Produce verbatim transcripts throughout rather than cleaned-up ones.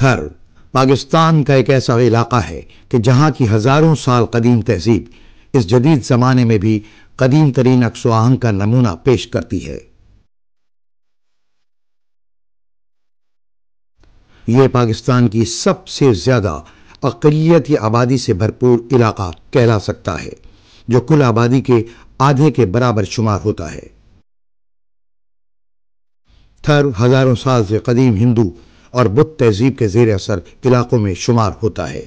تھر پاکستان کا ایک ایسا علاقہ ہے کہ جہاں کی ہزاروں سال قدیم تہذیب اس جدید زمانے میں بھی قدیم ترین عکس و آہنگ کا نمونہ پیش کرتی ہے۔ یہ پاکستان کی سب سے زیادہ اقلیتی آبادی سے بھرپور علاقہ کہلا سکتا ہے، جو کل آبادی کے آدھے کے برابر شمار ہوتا ہے۔ تھر ہزاروں سال سے قدیم ہندو اور بدھ تہذیب کے زیر اثر علاقوں میں شمار ہوتا ہے۔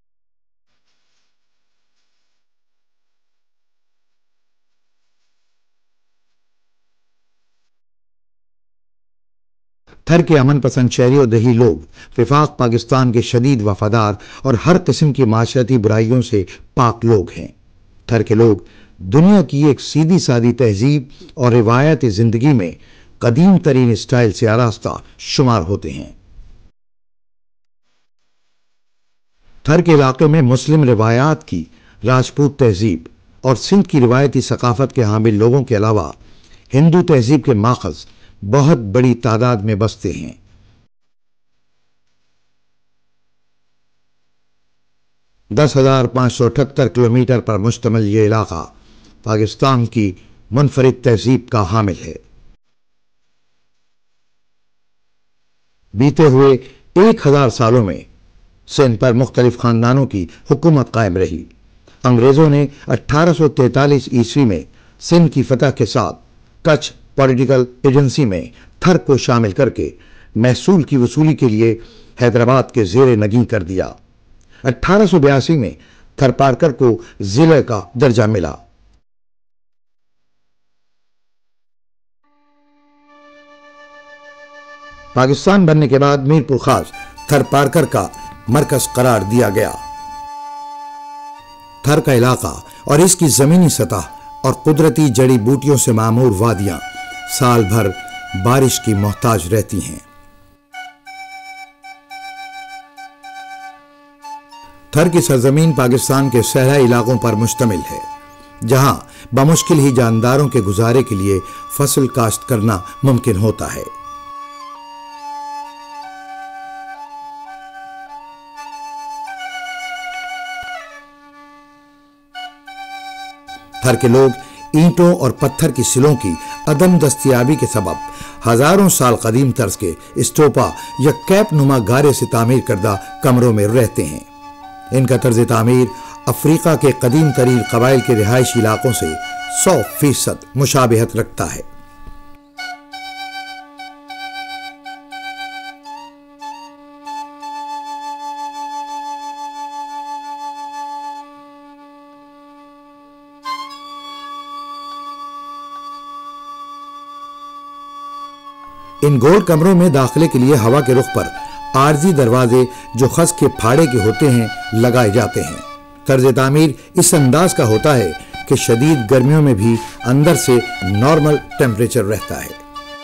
تھر کے امن پسند شہری اور دیہی لوگ وفاق پاکستان کے شدید وفادار اور ہر قسم کی معاشرتی برائیوں سے پاک لوگ ہیں۔ تھر کے لوگ دنیا کی ایک سیدھی سادی تہذیب اور روایتی زندگی میں قدیم ترین اسٹائل سے آراستہ شمار ہوتے ہیں۔ تھر کے علاقے میں مسلم روایات کی راجپوت تہذیب اور سندھ کی روایتی ثقافت کے حامل لوگوں کے علاوہ ہندو تہذیب کے ماخذ بہت بڑی تعداد میں بستے ہیں۔ دس ہزار پانچ سو اٹھہتر کلومیٹر پر مشتمل یہ علاقہ پاکستان کی منفرد تہذیب کا حامل ہے۔ بیتے ہوئے ایک ہزار سالوں میں سندھ پر مختلف خاندانوں کی حکومت قائم رہی۔ انگریزوں نے اٹھارہ سو تینتالیس عیسوی میں سندھ کی فتح کے ساتھ کچھ پولیٹیکل ایجنسی میں تھر کو شامل کر کے محصول کی وصولی کے لیے حیدرآباد کے زیر نگین کر دیا۔ اٹھارہ سو بیاسی میں تھر پارکر کو ضلع کا درجہ ملا۔ پاکستان بننے کے بعد میر پور خاص تھر پارکر کا مرکز قرار دیا گیا۔ تھر کا علاقہ اور اس کی زمینی سطح اور قدرتی جڑی بوٹیوں سے معمور وادیاں سال بھر بارش کی محتاج رہتی ہیں۔ تھر کی سرزمین پاکستان کے صحرائی علاقوں پر مشتمل ہے، جہاں بمشکل ہی جانداروں کے گزارے کے لیے فصل کاشت کرنا ممکن ہوتا ہے۔ تھر کے لوگ اینٹوں اور پتھر کی سلوں کی عدم دستیابی کے سبب ہزاروں سال قدیم طرز کے اسٹوپا یا کیپ نما گارے سے تعمیر کردہ کمروں میں رہتے ہیں۔ ان کا طرز تعمیر افریقہ کے قدیم ترین قبائل کے رہائشی علاقوں سے سو فیصد مشابہت رکھتا ہے۔ ان گول کمروں میں داخلے کے لیے ہوا کے رخ پر عارضی دروازے جو خز کے پھاڑے کے ہوتے ہیں لگائے جاتے ہیں۔ طرز تعمیر اس انداز کا ہوتا ہے کہ شدید گرمیوں میں بھی اندر سے نارمل ٹیمپریچر رہتا ہے۔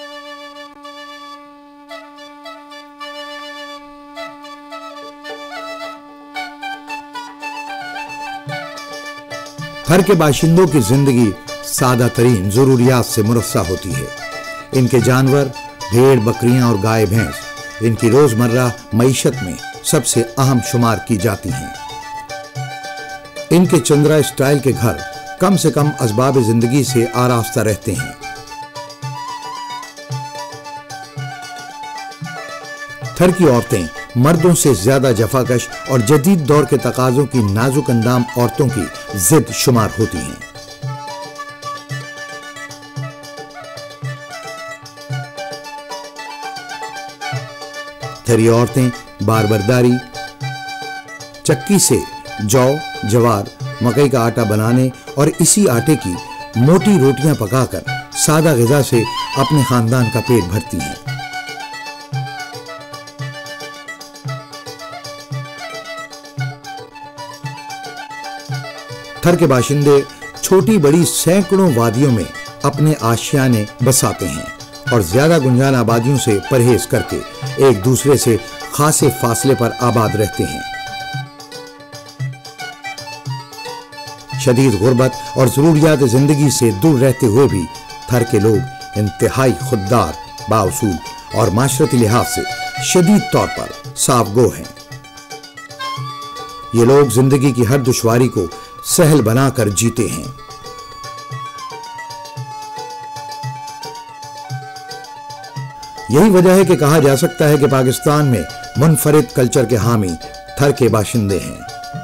تھر کے باشندوں کی زندگی سادہ ترین ضروریات سے مرصع ہوتی ہے۔ ان کے جانور بھیڑ بکریاں اور گائے بھینس ان کی روزمرہ معیشت میں سب سے اہم شمار کی جاتی ہیں۔ ان کے چندرا اسٹائل کے گھر کم سے کم اسباب زندگی سے آراستہ رہتے ہیں۔ تھر کی عورتیں مردوں سے زیادہ جفاکش اور جدید دور کے تقاضوں کی نازک اندام عورتوں کی ضد شمار ہوتی ہیں۔ تھری عورتیں بار برداری، چکی سے جو، جوار، مکئی کا آٹا بنانے اور اسی آٹے کی موٹی روٹیاں پکا کر سادہ غذا سے اپنے خاندان کا پیٹ بھرتی ہیں۔ تھر کے باشندے چھوٹی بڑی سینکڑوں وادیوں میں اپنے آشیانے بساتے ہیں اور زیادہ گنجان آبادیوں سے پرہیز کر کے ایک دوسرے سے خاصے فاصلے پر آباد رہتے ہیں۔ شدید غربت اور ضروریات زندگی سے دور رہتے ہوئے بھی تھر کے لوگ انتہائی خوددار، بااصول اور معاشرتی لحاظ سے شدید طور پر صاف گو ہیں۔ یہ لوگ زندگی کی ہر دشواری کو سہل بنا کر جیتے ہیں۔ یہی وجہ ہے کہ کہا جا سکتا ہے کہ پاکستان میں منفرد کلچر کے حامی تھر کے باشندے ہیں۔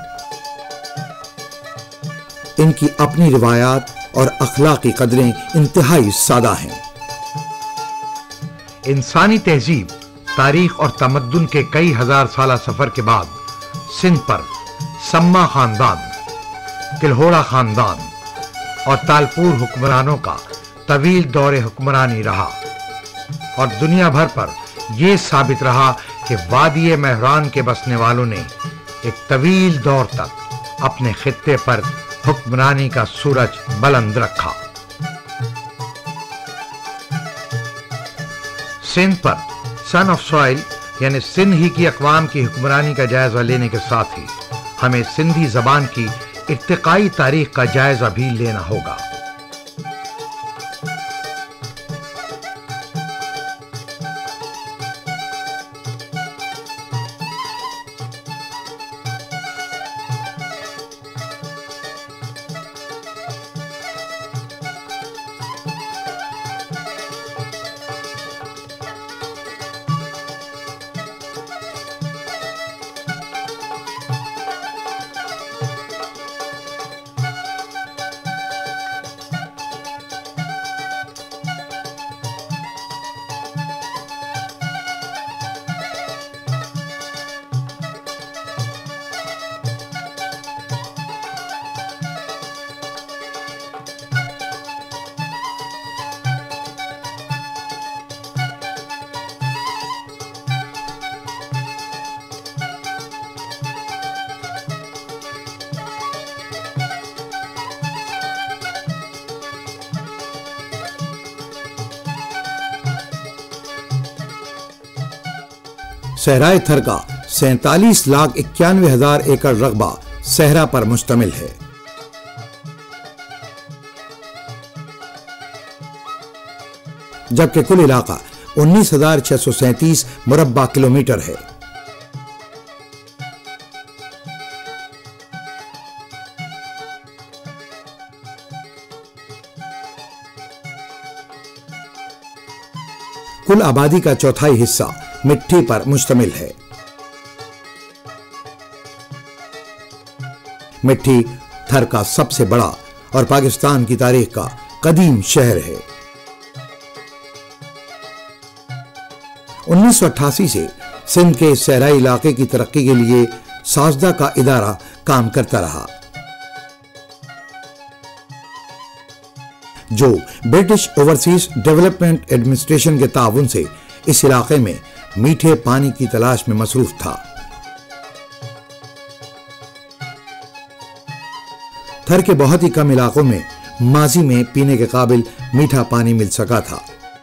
ان کی اپنی روایات اور اخلاقی قدریں انتہائی سادہ ہیں۔ انسانی تہذیب، تاریخ اور تمدن کے کئی ہزار سالہ سفر کے بعد سندھ پر سما خاندان، کلہوڑا خاندان اور تالپور حکمرانوں کا طویل دور حکمرانی رہا، اور دنیا بھر پر یہ ثابت رہا کہ وادی مہران کے بسنے والوں نے ایک طویل دور تک اپنے خطے پر حکمرانی کا سورج بلند رکھا۔ سندھ پر سن آف سوائل یعنی سندھ ہی کی اقوام کی حکمرانی کا جائزہ لینے کے ساتھ ہی ہمیں سندھی زبان کی ارتقائی تاریخ کا جائزہ بھی لینا ہوگا۔ صحرائے تھر کا سینتالیس لاکھ اکیانوے ہزار ایکڑ رقبہ صحرا پر مشتمل ہے۔ جبکہ کل علاقہ انیس ہزار چھ سو سینتیس مربع کلومیٹر ہے۔ کل آبادی کا چوتھائی حصہ مٹی پر مشتمل ہے۔ مٹی تھر کا سب سے بڑا اور پاکستان کی تاریخ کا قدیم شہر ہے۔ انیس سو اٹھاسی سے سندھ کے صحرائی علاقے کی ترقی کے لیے ساسدہ کا ادارہ کام کرتا رہا، جو برٹش اوورسیز ڈیولپمنٹ ایڈمنسٹریشن کے تعاون سے اس علاقے میں میٹھے پانی کی تلاش میں مصروف تھا۔ تھر کے بہت ہی کم علاقوں میں ماضی میں پینے کے قابل میٹھا پانی مل سکا تھا،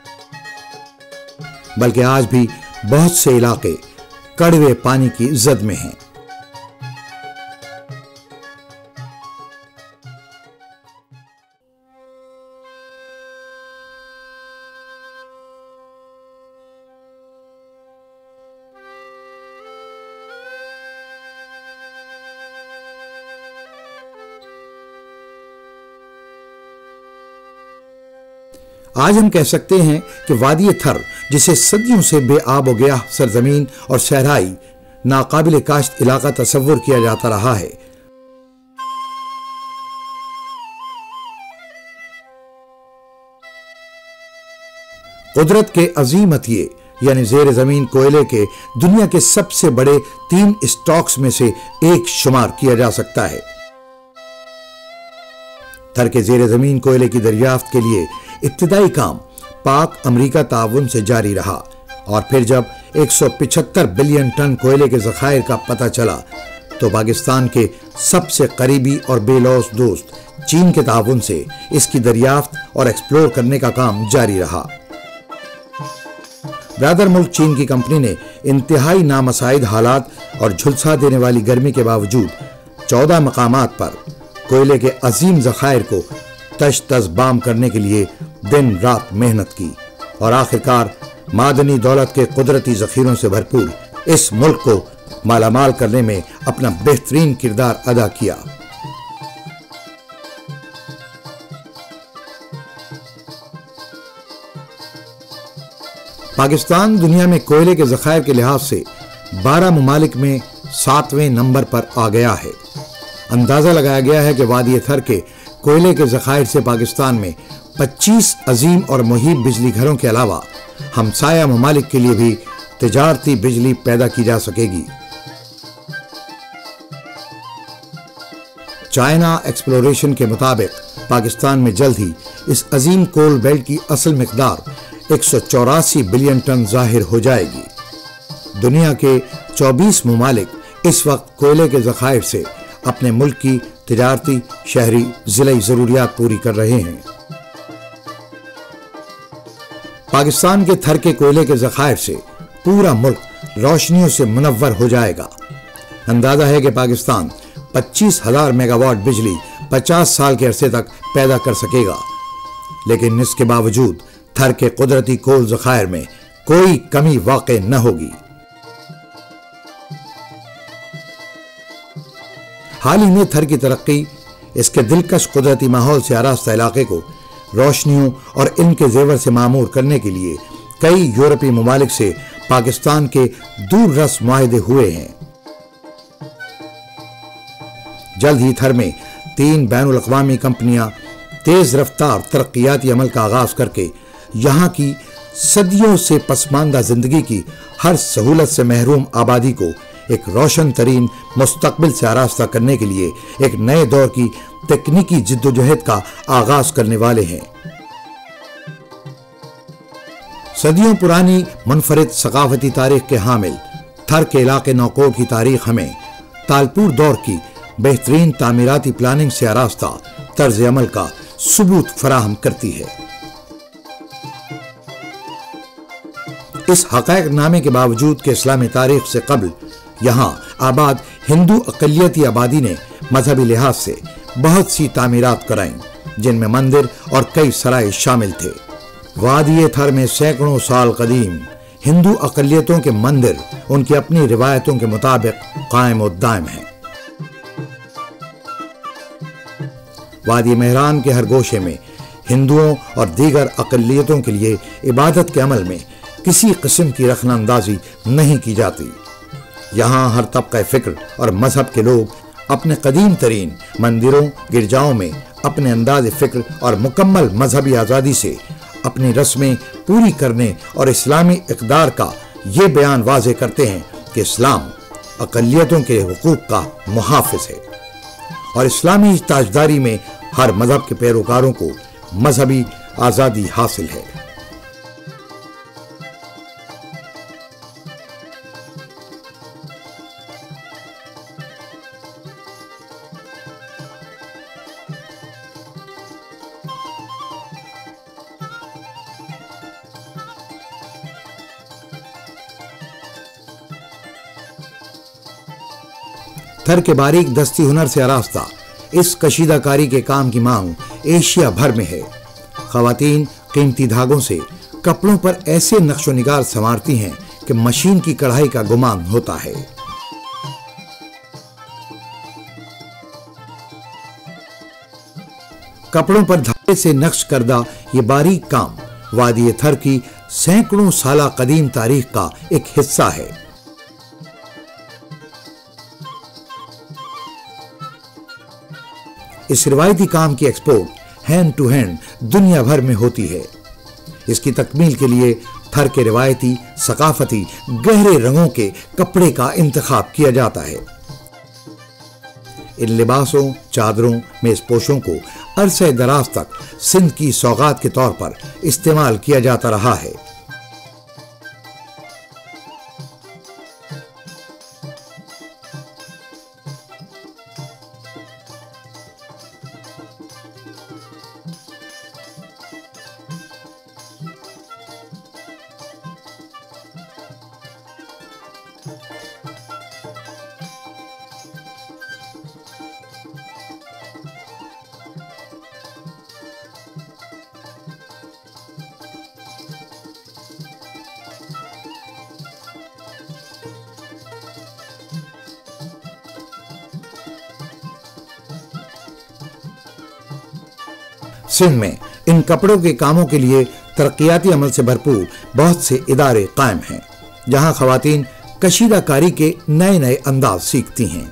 بلکہ آج بھی بہت سے علاقے کڑوے پانی کی زد میں ہیں۔ آج ہم کہہ سکتے ہیں کہ وادی تھر، جسے صدیوں سے بے آب و گیاہ سرزمین اور صحرائی ناقابل کاشت علاقہ تصور کیا جاتا رہا ہے، قدرت کے عظیم عطیے یعنی زیر زمین کوئلے کے دنیا کے سب سے بڑے تین اسٹاکس میں سے ایک شمار کیا جا سکتا ہے۔ تھر کے زیر زمین کوئلے کی دریافت کے لیے ابتدائی کام پاک امریکہ تعاون سے جاری رہا، اور پھر جب ایک سو پچہتر بلین ٹن کوئلے کے ذخائر کا پتہ چلا تو پاکستان کے سب سے قریبی اور بے لوث دوست چین کے تعاون سے اس کی دریافت اور ایکسپلور کرنے کا کام جاری رہا۔ برادر ملک چین کی کمپنی نے انتہائی نامساعد حالات اور جھلسا دینے والی گرمی کے باوجود چودہ مقامات پر کوئلے کے عظیم ذخائر کو تش تش بام کرنے کے لیے دن رات محنت کی، اور آخرکار معدنی دولت کے قدرتی ذخیروں سے بھرپور اس ملک کو مالا مال کرنے میں اپنا بہترین کردار ادا کیا۔ پاکستان دنیا میں کوئلے کے ذخائر کے لحاظ سے بارہ ممالک میں ساتویں نمبر پر آ گیا ہے۔ اندازہ لگایا گیا ہے کہ وادی تھر کے کوئلے کے ذخائر سے پاکستان میں پچیس عظیم اور مہیب بجلی گھروں کے علاوہ ہمسایہ ممالک کے لیے بھی تجارتی بجلی پیدا کی جا سکے گی۔ چائنا ایکسپلوریشن کے مطابق پاکستان میں جلد ہی اس عظیم کول بیلٹ کی اصل مقدار ایک سو چوراسی بلین ٹن ظاہر ہو جائے گی۔ دنیا کے چوبیس ممالک اس وقت کوئلے کے ذخائر سے اپنے ملک کی تجارتی، شہری، ضلعی ضروریات پوری کر رہے ہیں۔ پاکستان کے تھر کے کوئلے کے ذخائر سے پورا ملک روشنیوں سے منور ہو جائے گا۔ اندازہ ہے کہ پاکستان پچیس ہزار میگا واٹ بجلی پچاس سال کے عرصے تک پیدا کر سکے گا، لیکن اس کے باوجود تھر کے قدرتی کول ذخائر میں کوئی کمی واقع نہ ہوگی۔ حال ہی میں تھر کی ترقی اس کے دلکش قدرتی ماحول سے آراستہ علاقے کو روشنیوں اور ان کے زیور سے معمور کرنے کے لیے کئی یورپی ممالک سے پاکستان کے دور رس معاہدے ہوئے ہیں۔ جلد ہی تھر میں تین بین الاقوامی کمپنیاں تیز رفتار ترقیاتی عمل کا آغاز کر کے یہاں کی صدیوں سے پسماندہ زندگی کی ہر سہولت سے محروم آبادی کو ایک روشن ترین مستقبل سے آراستہ کرنے کے لیے ایک نئے دور کی تکنیکی جد و جہد کا آغاز کرنے والے ہیں۔ صدیوں پرانی منفرد ثقافتی تاریخ کے حامل تھر کے علاقے نوکوٹ کی تاریخ ہمیں تالپور دور کی بہترین تعمیراتی پلاننگ سے آراستہ طرز عمل کا ثبوت فراہم کرتی ہے۔ اس حقائق نامے کے باوجود کہ اسلامی تاریخ سے قبل یہاں آباد ہندو اقلیتی آبادی نے مذہبی لحاظ سے بہت سی تعمیرات کرائیں، جن میں مندر اور کئی سرائے شامل تھے۔ وادی تھر میں سینکڑوں سال قدیم ہندو اقلیتوں کے مندر ان کی اپنی روایتوں کے مطابق قائم و دائم ہیں۔ وادی مہران کے ہر گوشے میں ہندوؤں اور دیگر اقلیتوں کے لیے عبادت کے عمل میں کسی قسم کی رخنہ اندازی نہیں کی جاتی۔ یہاں ہر طبقہ فکر اور مذہب کے لوگ اپنے قدیم ترین مندروں، گرجاؤں میں اپنے انداز فکر اور مکمل مذہبی آزادی سے اپنی رسمیں پوری کرنے اور اسلامی اقدار کا یہ بیان واضح کرتے ہیں کہ اسلام اقلیتوں کے حقوق کا محافظ ہے اور اسلامی تاجداری میں ہر مذہب کے پیروکاروں کو مذہبی آزادی حاصل ہے۔ تھر کے باریک دستی ہنر سے آراستہ اس کشیدہ کاری کے کام کی مانگ ایشیا بھر میں ہے۔ خواتین قیمتی دھاگوں سے کپڑوں پر ایسے نقش و نگار سنوارتی ہیں کہ مشین کی کڑھائی کا گمان ہوتا ہے۔ کپڑوں پر دھاگے سے نقش کردہ یہ باریک کام وادی تھر کی سینکڑوں سالہ قدیم تاریخ کا ایک حصہ ہے۔ اس روایتی کام کی ایکسپورٹ ہینڈ ٹو ہینڈ دنیا بھر میں ہوتی ہے۔ اس کی تکمیل کے لیے تھر کے روایتی ثقافتی گہرے رنگوں کے کپڑے کا انتخاب کیا جاتا ہے۔ ان لباسوں، چادروں، میز پوشوں کو عرصہ دراز تک سندھ کی سوغات کے طور پر استعمال کیا جاتا رہا ہے۔ सिंध में इन कपड़ों के कामों के लिए तरक्याती अमल से भरपूर बहुत से इदारे कायम हैं, जहां खवातीन कशीदाकारी के नए नए अंदाज सीखती हैं।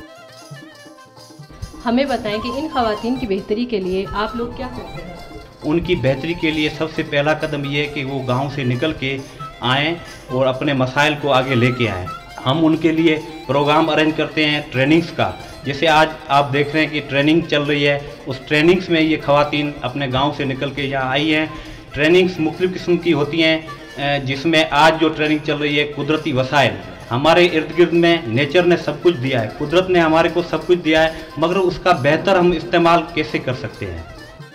हमें बताएं कि इन खवातीन की बेहतरी के लिए आप लोग क्या करते हैं? उनकी बेहतरी के लिए सबसे पहला कदम ये है कि वो गांव से निकल के आएँ और अपने मसाइल को आगे लेके आएँ। हम उनके लिए प्रोग्राम अरेंज करते हैं ट्रेनिंग्स का। जैसे आज आप देख रहे हैं कि ट्रेनिंग चल रही है, उस ट्रेनिंग्स में ये खवातीन अपने गांव से निकल के यहाँ आई हैं। ट्रेनिंग्स मुख्तलिफ़ किस्म की होती हैं, जिसमें आज जो ट्रेनिंग चल रही है कुदरती वसाइल। हमारे इर्द गिर्द में नेचर ने सब कुछ दिया है, कुदरत ने हमारे को सब कुछ दिया है, मगर उसका बेहतर हम इस्तेमाल कैसे कर सकते हैं।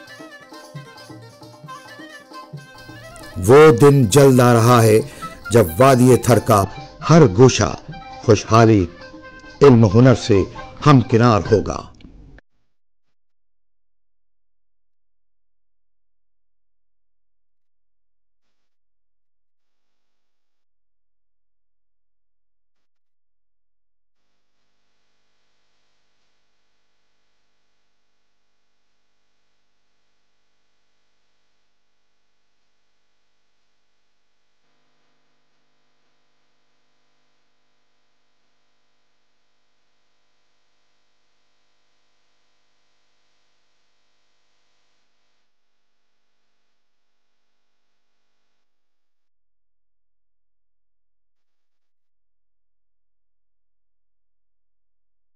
वो दिन जल्द आ रहा है जब वादी थर का हर गोशा खुशहाली, इल्म, हुनर से हमकिनार होगा।